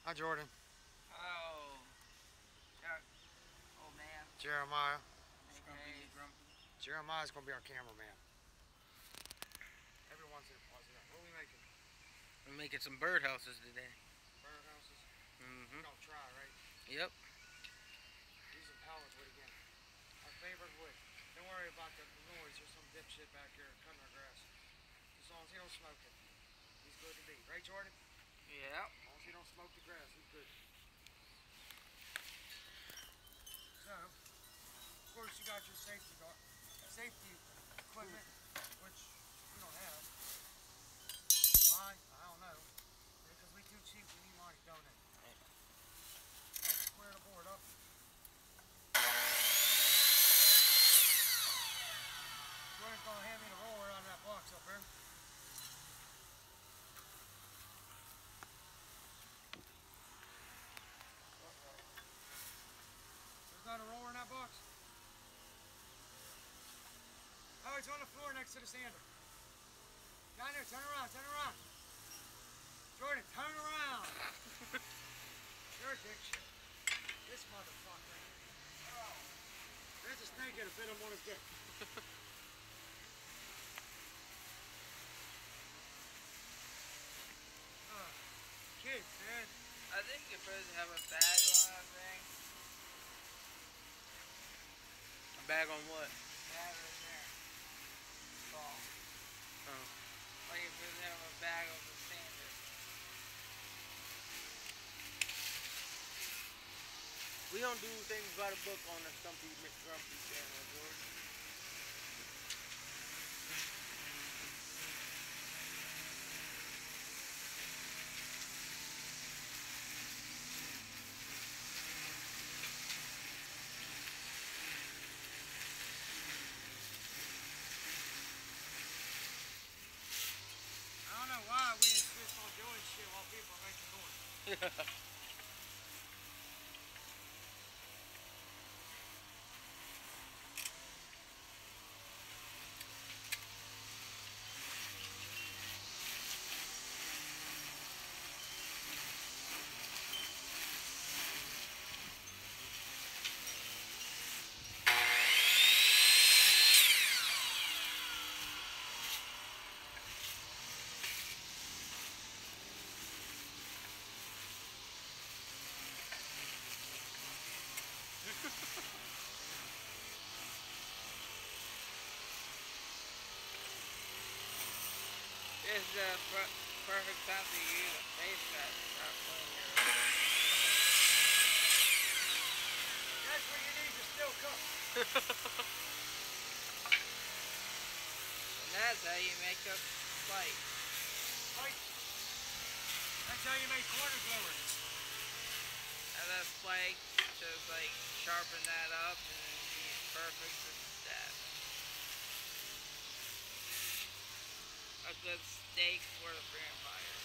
Hi, Jordan. Oh, Chuck, old man, Jeremiah. aka Jeremiah's gonna be our cameraman. Everyone's in pause it up. What are we making? we're making some birdhouses today. Some birdhouses? Mm-hmm. We're gonna try, right? Yep. Using pallet wood again. Our favorite wood. Don't worry about the noise. There's some dipshit back here cutting our grass. As long as he don't smoke it, he's good to be. Right, Jordan? Yep. As long as he don't smoke the grass, he's good. So, of course, you got your safety equipment, which we don't have. Why? I don't know. Because we too cheap. We need money, don't it? Square the board up. Jordan's gonna hand me the roller on that box up there. There's not a roller in that box? Oh, it's on the floor next to the sander. Down there, turn around, turn around. Jordan, turn around. You're a dick shit. This motherfucker. Oh. There's a snake that bit him on his dick. Kids, man. I think you're supposed to have a bag on that thing. A bag on what? Bag right there. Ball. Oh. Like you're supposed to have a bag of the sander. We don't do things by the book on the Stumpy McGrumpy channel, George. I don't know why we insist on doing shit while people are making noise. It's the perfect time to use a face mask to start cleaning your That's what you need to still cook. And that's how you make a plate. Right? That's how you make corner glue. And that flake to like sharpen that up and then be perfect for that. A good steak for the vampire.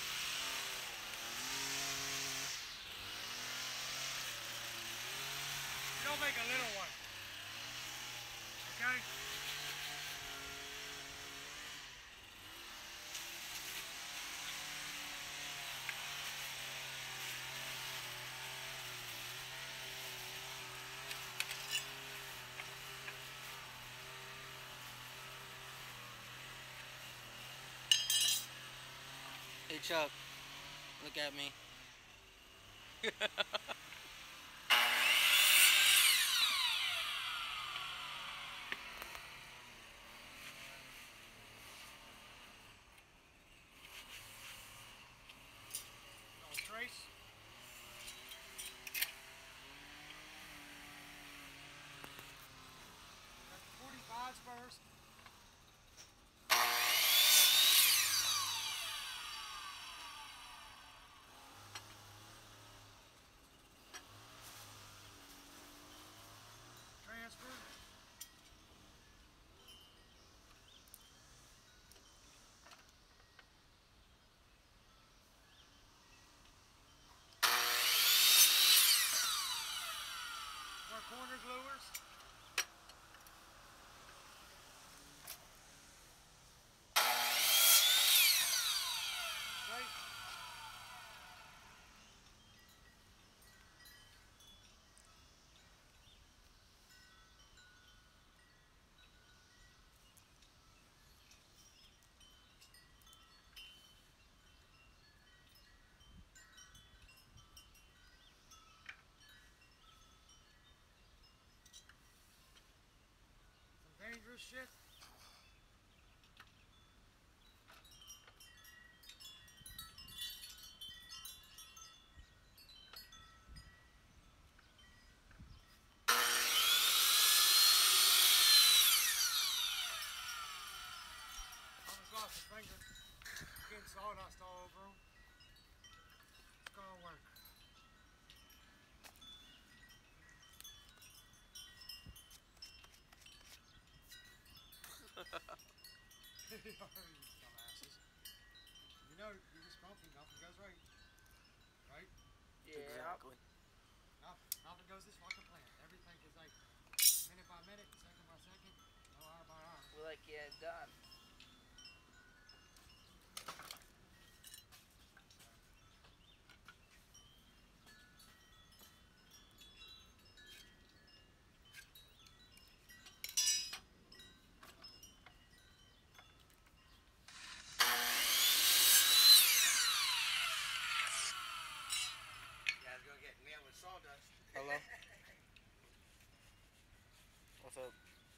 You don't make a little one. Okay? Hey Chuck, look at me. Little trace. Got the 45s first. shit. Lost a finger, getting sawdust all over them. It's gonna work. You dumbasses. You know, you're just grumpy, nothing goes right. Right? Yeah. Exactly. Nothing goes this fucking plan. Everything is like minute by minute, second by second, no hour by hour. We like getting it done. Sawdust. Hello? What's up?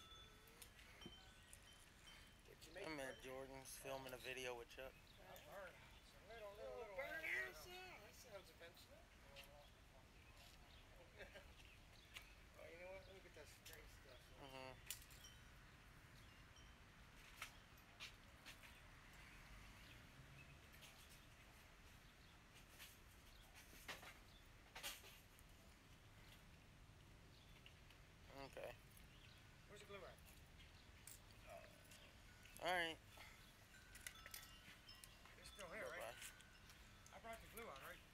I'm at Jordan's filming a video with Chuck. I've heard. It's a little Burn house, yeah. That sounds adventurous. Oh, you know what? Let me get that straight stuff. Mm-hmm. Okay. Where's the glue at? Alright. It's still here, right? Bye-bye. I brought the glue out, right?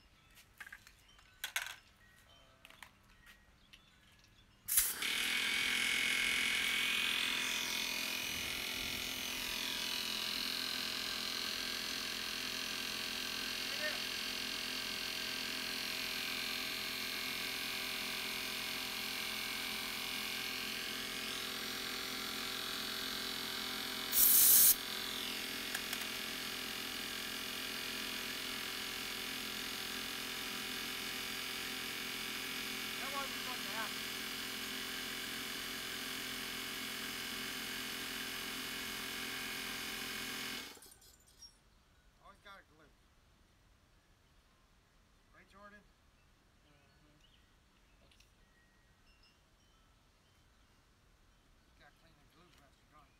Always got a glue. Right, Jordan? You gotta clean the glue after you're done.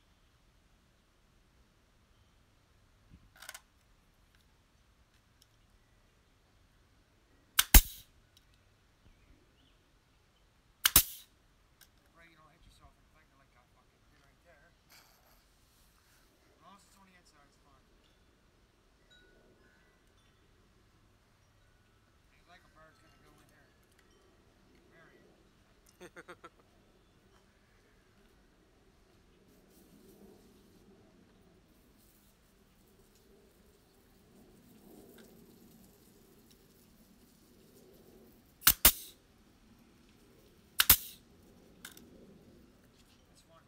Pray you don't hit yourself in the finger like I fucking did right there. As long as it's on the inside, it's fine. Ain't like a bird's gonna go in there. Bury it. It's fun.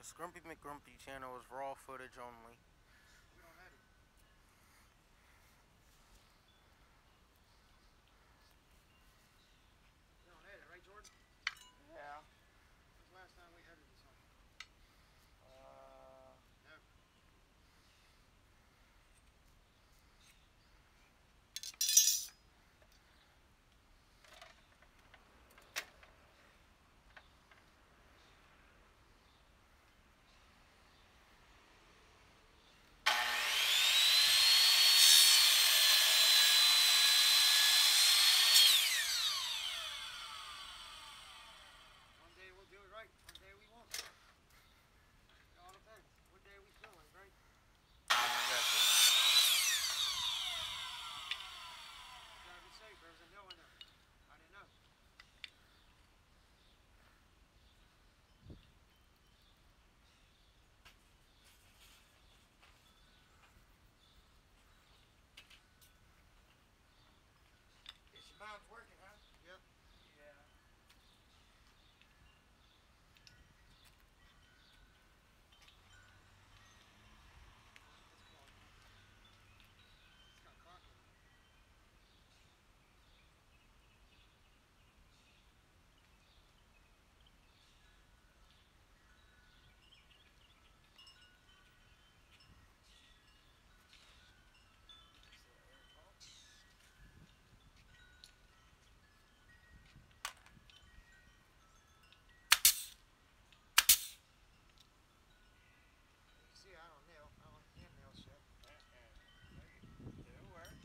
Grumpy McGrumpy channel is raw footage only. We don't edit. We don't edit, right, Jordan? Yeah. When's the last time we edited something? Never. One day we'll do it right. One day we won't. It all depends. What day we feel like, right? Exactly. You gotta be safe. There was a hill in there. I didn't know. Is your mom's working, huh? Yep. Yeah. It's called. It's got caulk in it. You see, I don't nail. I don't hand nail shit. It'll work.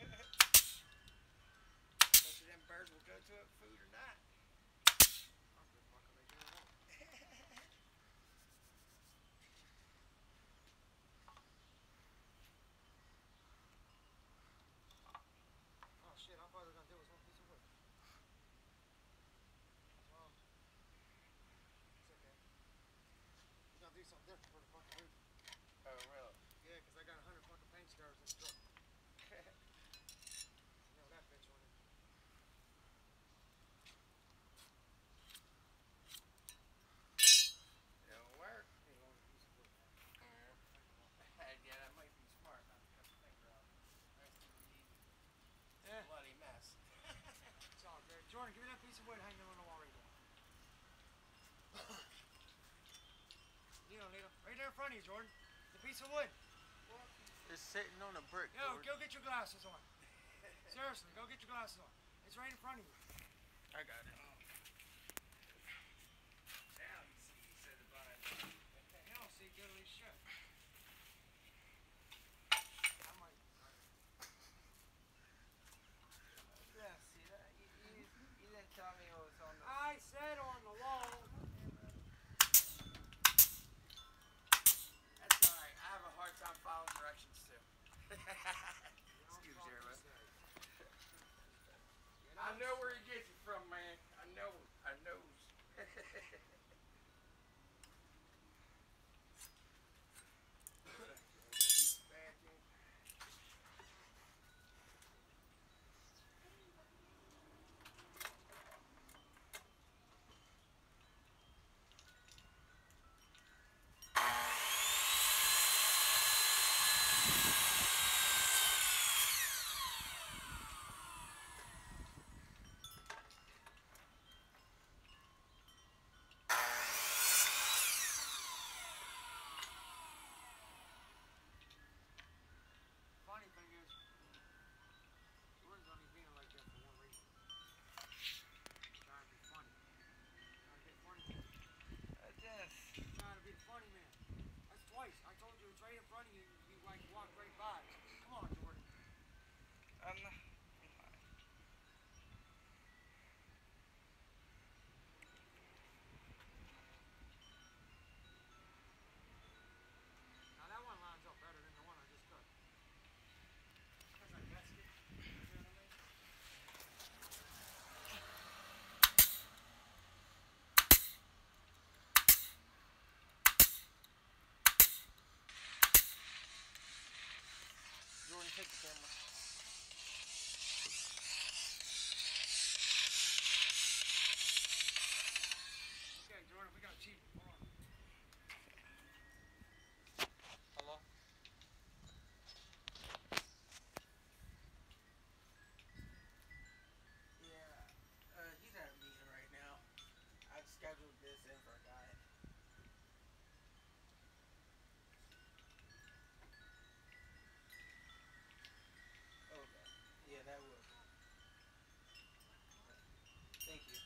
Most of them birds will go to it, food or not. I don't give a fuck if they do or won't. Oh shit, all I thought they were gonna do was one piece of wood. Well, it's okay. We're gonna do something different for the fucking roof. Oh, really? Yeah, 'cause I got 100 fucking paint stars in the truck. You know that bitch on it. It'll work. Hey, on a piece of wood, man. Yeah, that might be smart not to cut the finger off. Rest in peace. Yeah. Bloody mess. It's all good. Jordan, give me that piece of wood hanging on the wall right there. Needle. Right there in front of you, Jordan. The piece of wood. It's sitting on a brick. Yo, George. go get your glasses on. Seriously, go get your glasses on. It's right in front of you. I got it. Now you see, he said the blind. You don't see diddly shit. I might. Yeah, see that? You didn't tell me it was on the... I said on the wall. That's alright. I have a hard time following directions too. You don't Excuse fucking me, man. say. I know where he cook this in for a guy. Okay. Yeah, that will. Thank you.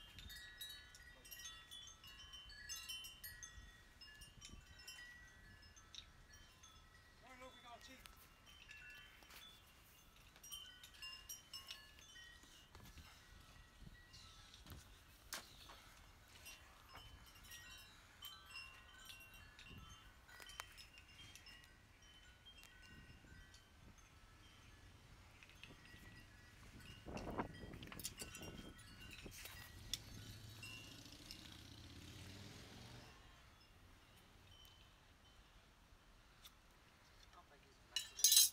I don't know if we got cheap. I don't think he's messing it.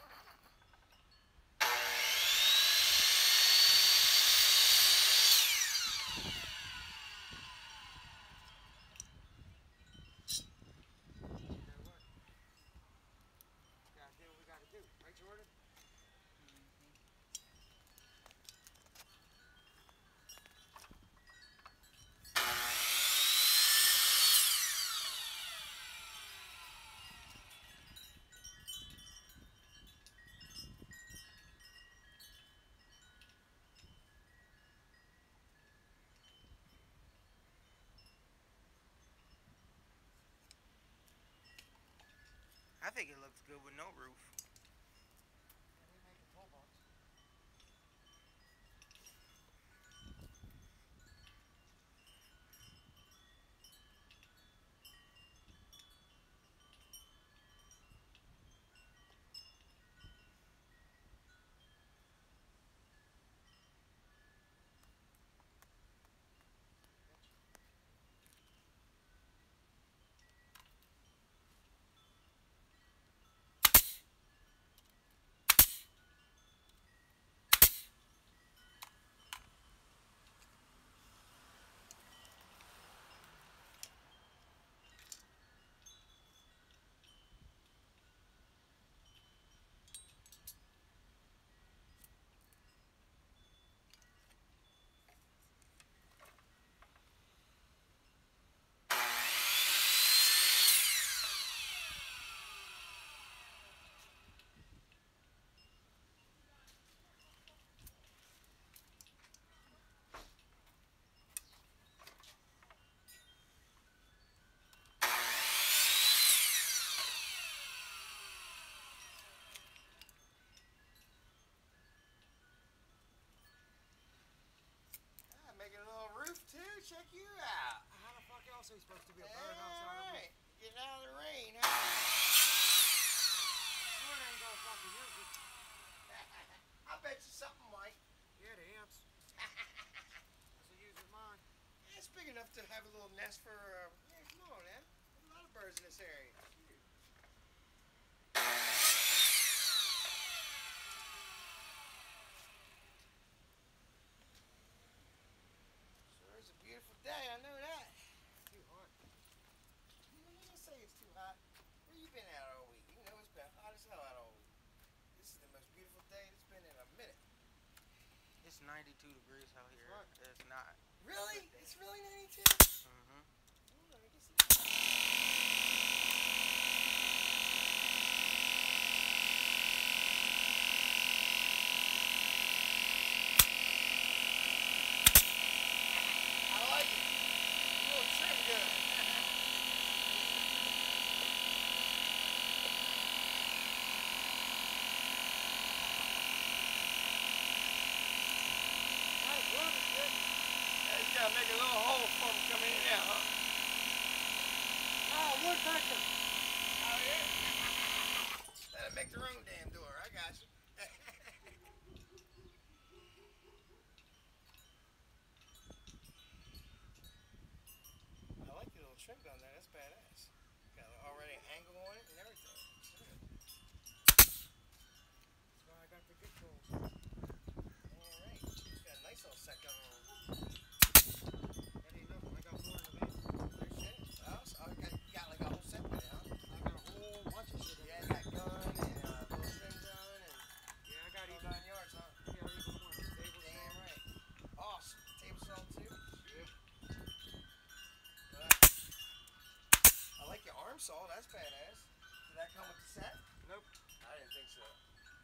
You know what? Gotta do what we gotta do. Right, Jordan? I think it looks good with no roof. Yeah, we make a toolbox. Ah, making a little roof too. Check you out. How the fuck else are you supposed to be a birdhouse out of me? Alright, getting out of the rain, huh? Jordan ain't gonna fucking use it. I bet you something, Mike. Yeah, the ants. That's a use of mine. It's big enough to have a little nest for. Yeah, come on, man. There's a lot of birds in this area. Sure is a beautiful day. I know that. Too hot. You don't say it's too hot. Where you been at all week? You know it's been hot as hell out all week. This is the most beautiful day it's been in a minute. It's 92 degrees out here. Right. It's not. Really? It's really 92? Mm-hmm. Oh, let me get some. I like it. A little trim gun. Gotta glove it, shit. Yeah, you gotta make a little hole for them coming in and out, huh? Ah, woodpecker. Oh, yeah? Let them make their own damn door. I got you. I like the little trim gun there. That's badass. Got already an angle on it and everything. That's why I got the good tools. Alright. Got a nice little set going on. That ain't nothing. I got more in the van. No shit. Oh, so you got like a whole set with it, huh? I got a whole bunch of shit in Yeah, there. you got gun and little trim gun and Yeah, I got all even, 9 yards, huh? I got even more. Table Damn saw. right. Awesome. Table saw too? Yeah. saw. That's badass. Did that come with the set? Nope. I didn't think so.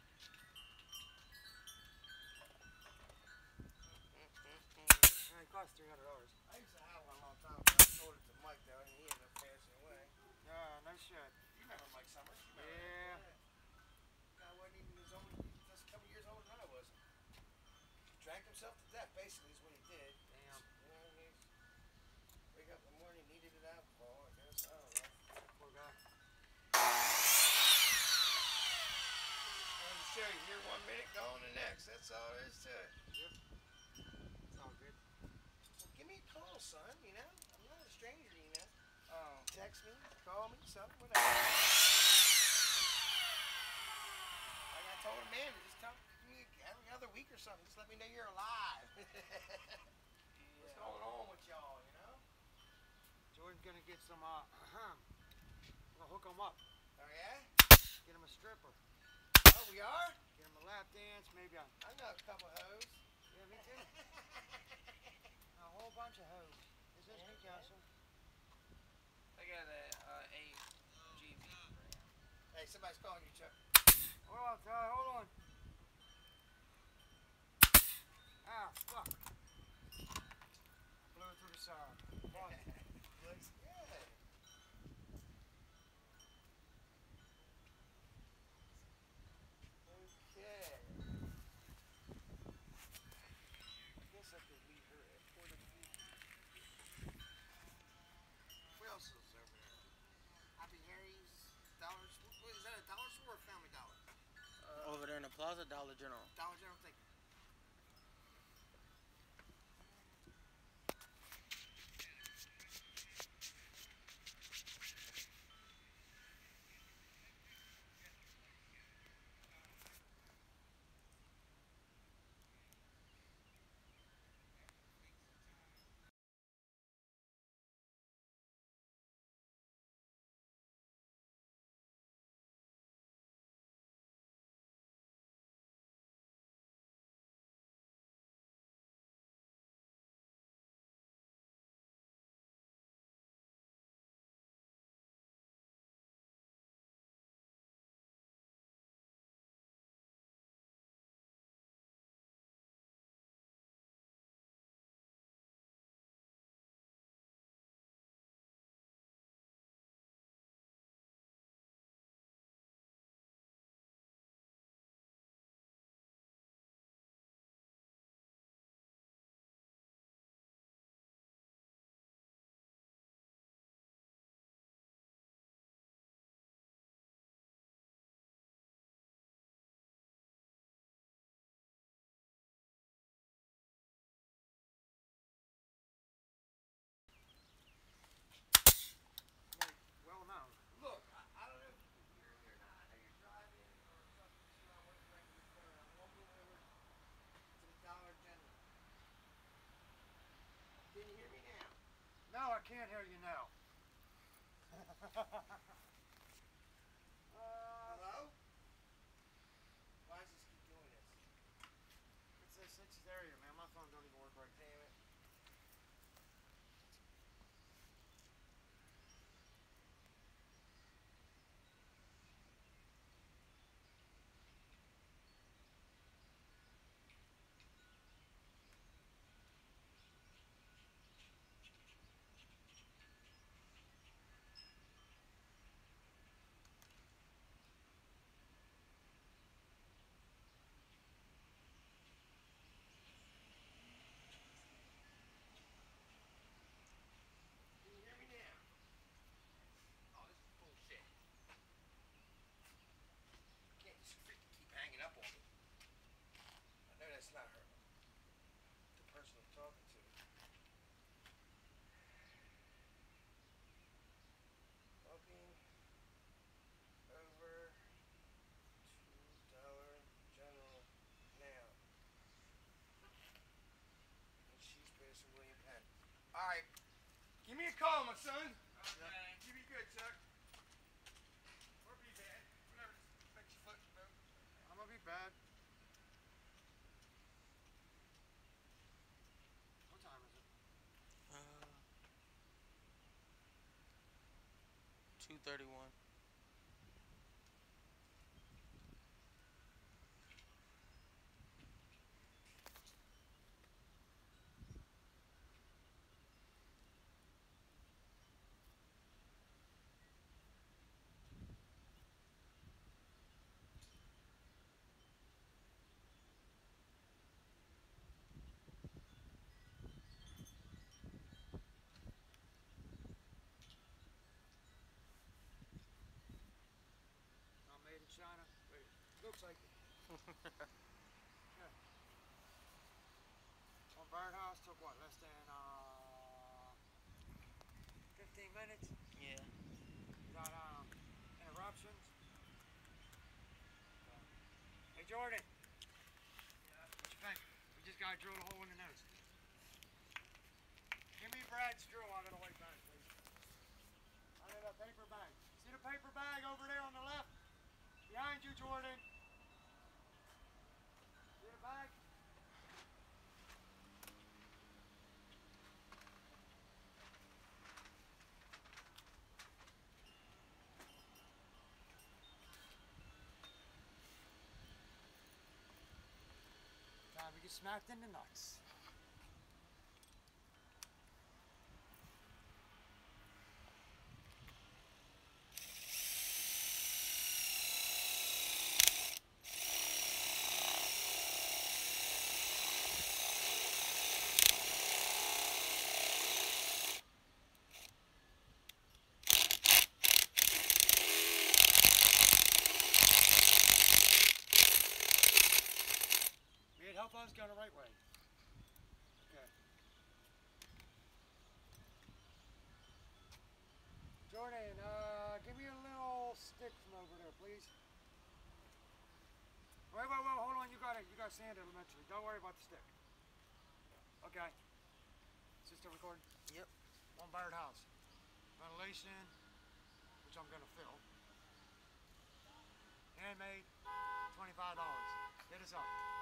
It cost $300. I used to have one a long time ago. I sold it to Mike though, and he ended up passing away. No shit. You remember Mike Summers? You remember Yeah. that? Guy wasn't even as old, just a couple years older than I was. Drank himself to death, basically, is what he did. Damn. You know, he's wake up in the morning, needed an alcohol, I guess. I don't know. Poor guy. And you show you here 1 minute, go on the next. That's all there is to it. Yep. It's all good. Well, give me a call, son. You know, I'm not a stranger to you now. Oh. Text me, call me, something, whatever. Like I told Amanda, just talk to me every other week or something. Just let me know you're alive. What's going on with y'all, you know? Jordan's gonna get some, we're gonna hook him up. Oh, yeah? Get him a stripper. Oh, we are? Get him a lap dance, maybe a... I know a couple hoes. Yeah, me too. A whole bunch of hoes. Is this Newcastle? I got a 8 GB RAM. Hey, somebody's calling you, Chuck. Hold on, Ty, hold on. Ah, fuck. Blew it through the side. Fuck. Looks good. Okay. I guess I could leave her at Port of View. What else is over there? Happy Harry's, Dollar Store. Is that a Dollar Store or Family Dollar? Over there in the plaza, Dollar General. Dollar General, thank you. Well, no. Look, I don't know if you can hear me or not. I know you're driving or something, so I want you right to your phone. I'm walking over to the Dollar General. Can you hear me now? No, I can't hear you now. Hello? Why does this keep doing this? It's this area, man. My phone don't even work right. Damn it. Can you hear me now? Oh, this is bullshit. I can't just freaking keep hanging up on me. I know that's not her. The person I'm talking to. Walking over to Dollar General now. And she's passing William Penn. Alright. Give me a call, my son. Okay. You be good, Chuck. Or be bad. Whatever makes you float your boat. I'm gonna be bad. What time is it? 231. Not made in China. Wait, looks like it. Yeah. One birdhouse took what, less than 15 minutes? Yeah. Without interruptions? Okay. Hey Jordan. Yeah. What you think? We just gotta drill a hole in the nose. Give me Brad's drill out of the white bag, please. Out of the paper bag. See the paper bag over there on the left? Behind you, Jordan. See the bag? Time to get smacked in the nuts. May it help us go the right way. Okay. Jordan, give me a little stick from over there, please. Wait, hold on. You got sand elementary. Don't worry about the stick. Okay. Is this still recording? Yep. One birdhouse. Ventilation, which I'm gonna fill. Handmade, $25. Hit us up.